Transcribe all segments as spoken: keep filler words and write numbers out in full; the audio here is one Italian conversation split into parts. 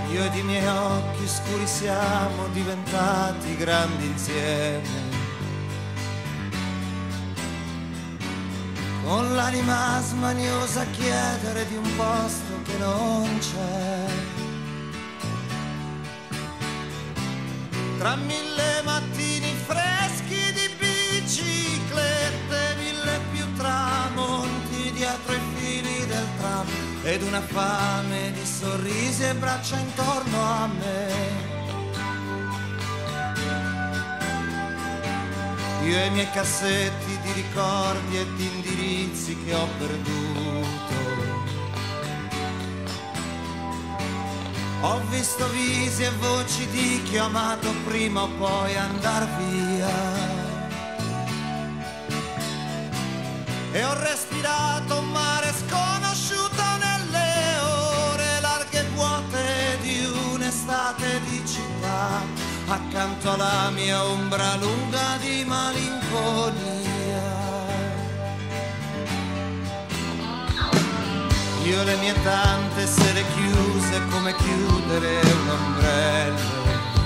Io ed i miei occhi scuri siamo diventati grandi insieme, con l'anima smaniosa a chiedere di un posto che non c'è. Tra mille mattini freschi di biciclette, mille più tramonti dietro i fili del tram, ed una fame di sorrisi e braccia intorno a me. Io e i miei cassetti di ricordi e di indirizzi che ho perduto. Ho visto visi e voci di chi ho amato prima o poi andar via, e ho respirato un mare sconosciuto nelle ore larghe e vuote di un'estate di città, accanto alla mia ombra lunga di malinconia. Io le mie tante sere chiuse come chiudere un ombrello,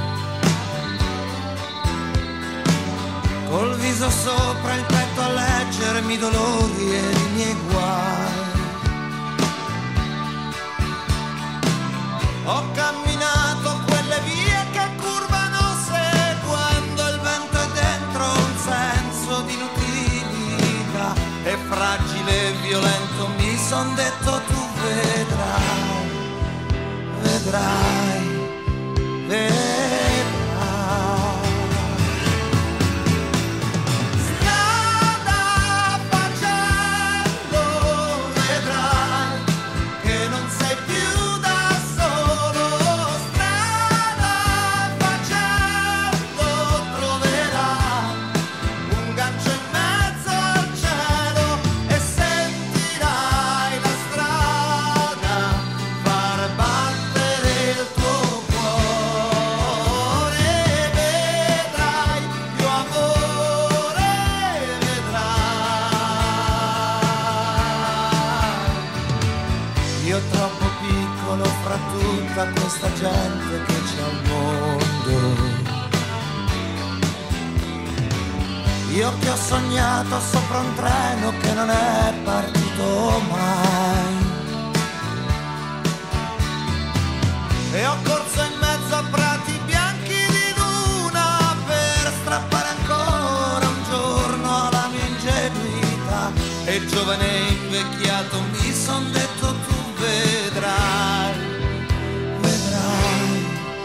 col viso sopra il petto a leggermi i dolori e i miei guai. Ho camminato quelle vie che curvano seguendo il vento e dentro un senso di inutilità, e fragile e violento mi son detto tu vedrai, vedrai, vedrai. Io troppo piccolo fra tutta questa gente che c'è al mondo. Io che ho sognato sopra un treno che non è partito mai, e ho corso in mezzo a prati bianchi di luna per strappare ancora un giorno alla mia ingenuità, e giovane e invecchiato mi son detto tu vedrai, vedrai,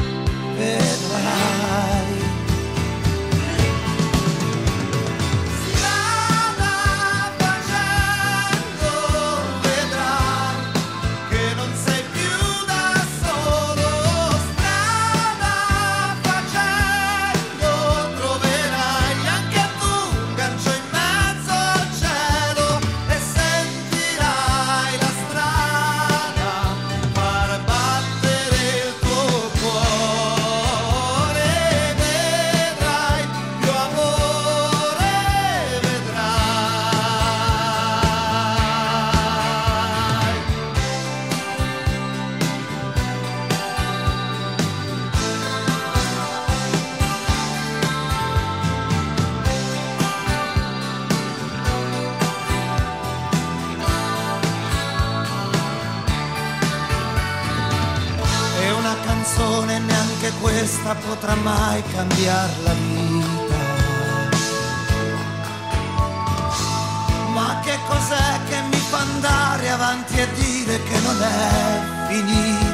vedrai. Strada facendo vedrai che non sei più da solo. Strada facendo troverai anche tu un gancio in mezzo al cielo, e sentirai la strada far battere il tuo cuore. Vedrai più amore, vedrai. E una canzone neanche questa potrà mai cambiare la vita. Ma che cos'è che mi fa andare avanti e dire che non è finita?